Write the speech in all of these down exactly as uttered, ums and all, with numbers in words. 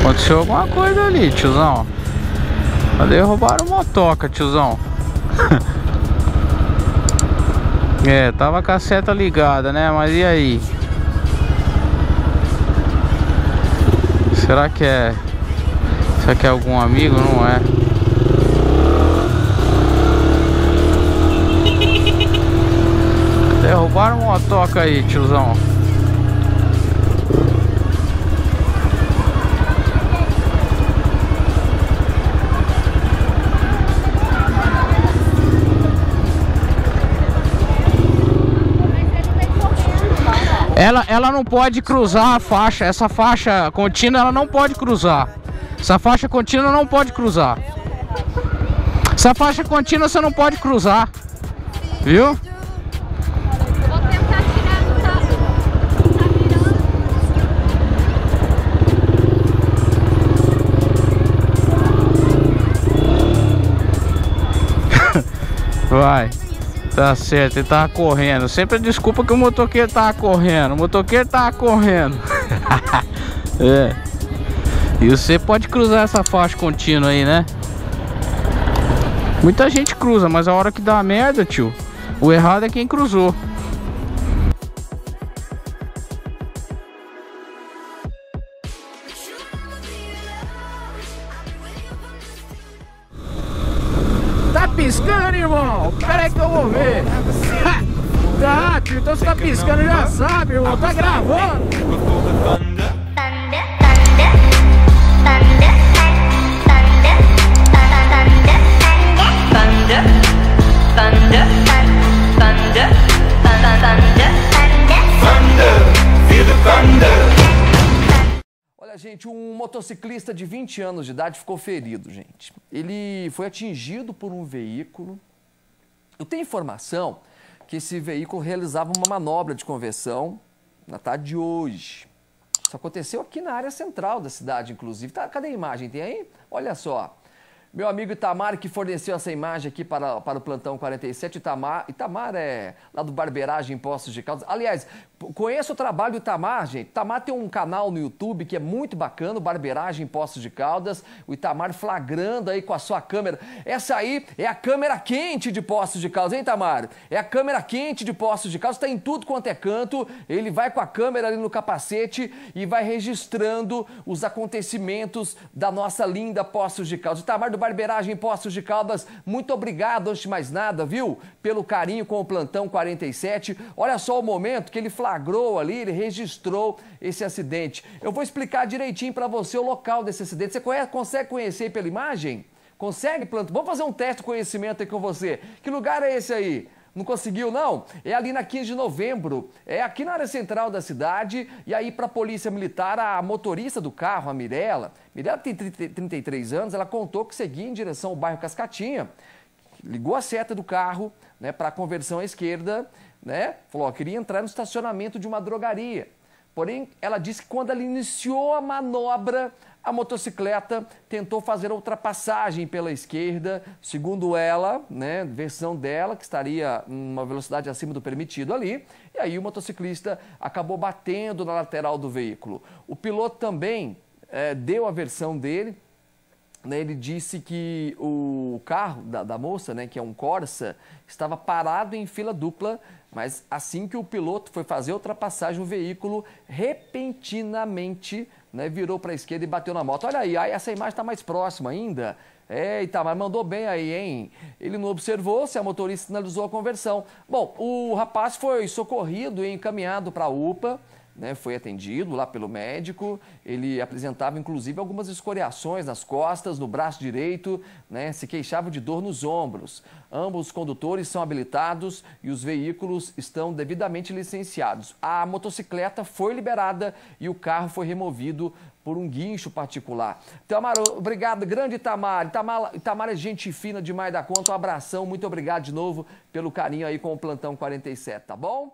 Aconteceu alguma coisa ali, tiozão. Derrubaram motoca, tiozão. É, tava com a seta ligada, né? Mas e aí? Será que é... Será que é algum amigo? Não é. Derrubaram motoca aí, tiozão. Ela, ela não pode cruzar a faixa. Essa faixa contínua ela não pode cruzar. Essa faixa contínua não pode cruzar. Essa faixa contínua você não pode cruzar. Viu? Eu vou tentar tirar do carro. Tá virando. Vai. Tá certo, ele tava correndo. Sempre a desculpa que o motoqueiro tava correndo. O motoqueiro tava correndo. É. E você pode cruzar essa faixa contínua aí, né? Muita gente cruza, mas a hora que dá merda, tio, o errado é quem cruzou. Tá piscando, irmão? Pera aí que eu vou ver. Tá, tio, então você tá piscando, já sabe, irmão. Tá gravando. Olha, gente, um motociclista de vinte anos de idade ficou ferido, gente. Ele foi atingido por um veículo. Eu tenho informação que esse veículo realizava uma manobra de conversão na tarde de hoje. Isso aconteceu aqui na área central da cidade, inclusive. Tá, cadê a imagem? Tem aí? Olha só. Meu amigo Itamar, que forneceu essa imagem aqui para, para o Plantão quarenta e sete, Itamar, Itamar é lá do Barbeiragem em Poços de Caldas. Aliás, conheço o trabalho do Itamar, gente. Itamar tem um canal no YouTube que é muito bacana, o Barbeiragem em Poços de Caldas. O Itamar flagrando aí com a sua câmera. Essa aí é a câmera quente de Poços de Caldas, hein, Itamar? É a câmera quente de Poços de Caldas, está em tudo quanto é canto. Ele vai com a câmera ali no capacete e vai registrando os acontecimentos da nossa linda Poços de Caldas. Itamar do Barbeiragem em Poços de Caldas, muito obrigado, antes de mais nada, viu? Pelo carinho com o Plantão quarenta e sete. Olha só o momento que ele flagrou ali, ele registrou esse acidente. Eu vou explicar direitinho para você o local desse acidente. Você conhece, consegue conhecer pela imagem? Consegue, Plantão? Vamos fazer um teste de conhecimento aí com você. Que lugar é esse aí? Não conseguiu, não? É ali na quinze de novembro, é aqui na área central da cidade. E aí, para a Polícia Militar, a motorista do carro, a Mirella, Mirella tem trinta e três anos, ela contou que seguia em direção ao bairro Cascatinha, ligou a seta do carro, né, para a conversão à esquerda, né, falou, ó, queria entrar no estacionamento de uma drogaria. Porém, ela disse que quando ela iniciou a manobra, a motocicleta tentou fazer a ultrapassagem pela esquerda, segundo ela, né, versão dela, que estaria em uma velocidade acima do permitido ali, e aí o motociclista acabou batendo na lateral do veículo. O piloto também é, deu a versão dele, né, ele disse que o carro da, da moça, né, que é um Corsa, estava parado em fila dupla, mas assim que o piloto foi fazer a ultrapassagem, o veículo repentinamente, né, virou para a esquerda e bateu na moto. Olha aí, aí essa imagem está mais próxima ainda. É, Itamar mandou bem aí, hein? Ele não observou se a motorista sinalizou a conversão. Bom, o rapaz foi socorrido e encaminhado para a U P A, né, foi atendido lá pelo médico. Ele apresentava inclusive algumas escoriações nas costas, no braço direito, né, se queixava de dor nos ombros. Ambos os condutores são habilitados e os veículos estão devidamente licenciados. A motocicleta foi liberada e o carro foi removido por um guincho particular. Itamar, obrigado, grande Itamar. Itamar, Itamar é gente fina demais da conta. Um abração, muito obrigado de novo pelo carinho aí com o Plantão quarenta e sete, tá bom?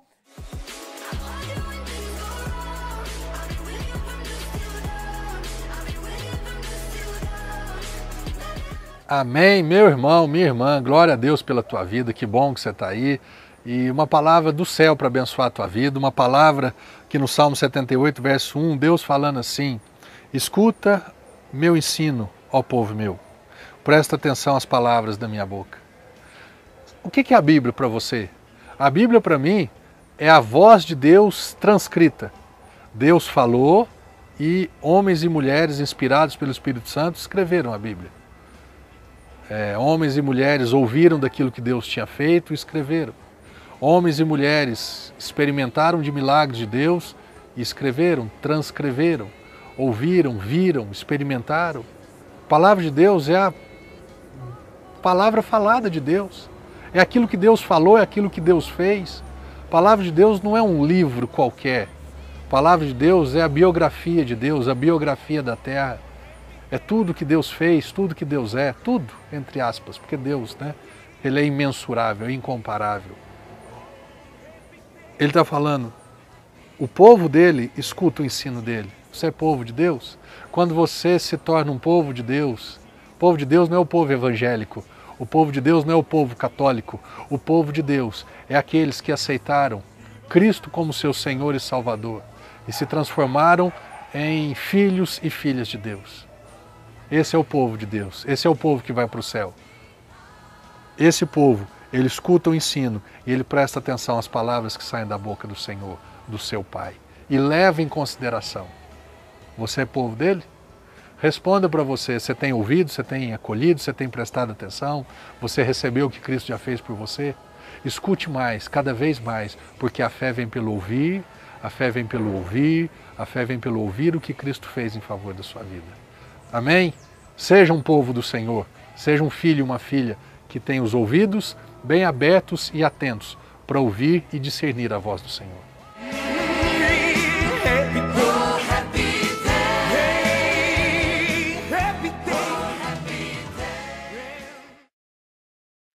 Amém, meu irmão, minha irmã, glória a Deus pela tua vida, que bom que você está aí. E uma palavra do céu para abençoar a tua vida, uma palavra que no Salmo setenta e oito, verso um, Deus falando assim, escuta meu ensino, ó povo meu. Presta atenção às palavras da minha boca. O que é a Bíblia para você? A Bíblia para mim é a voz de Deus transcrita. Deus falou e homens e mulheres inspirados pelo Espírito Santo escreveram a Bíblia. É, homens e mulheres ouviram daquilo que Deus tinha feito e escreveram. Homens e mulheres experimentaram de milagres de Deus e escreveram, transcreveram, ouviram, viram, experimentaram. A palavra de Deus é a palavra falada de Deus. É aquilo que Deus falou, é aquilo que Deus fez. A palavra de Deus não é um livro qualquer. A palavra de Deus é a biografia de Deus, a biografia da terra. É tudo que Deus fez, tudo que Deus é, tudo, entre aspas, porque Deus, né? Ele é imensurável, incomparável. Ele está falando, o povo dele escuta o ensino dele. Você é povo de Deus? Quando você se torna um povo de Deus, o povo de Deus não é o povo evangélico, o povo de Deus não é o povo católico, o povo de Deus é aqueles que aceitaram Cristo como seu Senhor e Salvador e se transformaram em filhos e filhas de Deus. Esse é o povo de Deus, esse é o povo que vai para o céu. Esse povo, ele escuta o ensino e ele presta atenção às palavras que saem da boca do Senhor, do seu Pai, e leva em consideração. Você é povo dele? Responda para você, você tem ouvido, você tem acolhido, você tem prestado atenção, você recebeu o que Cristo já fez por você? Escute mais, cada vez mais, porque a fé vem pelo ouvir, a fé vem pelo ouvir, a fé vem pelo ouvir o que Cristo fez em favor da sua vida. Amém? Seja um povo do Senhor, seja um filho e uma filha que tem os ouvidos bem abertos e atentos para ouvir e discernir a voz do Senhor.